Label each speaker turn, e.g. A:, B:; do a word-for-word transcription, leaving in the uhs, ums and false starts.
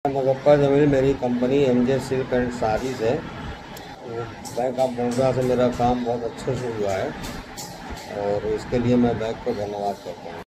A: मुजफ्फर जमील, मेरी company M J silk and saris है। Bank of Baroda से मेरा काम बहुत अच्छे से हुआ है और इसके लिए मैं बैंक को धन्यवाद करता हूँ।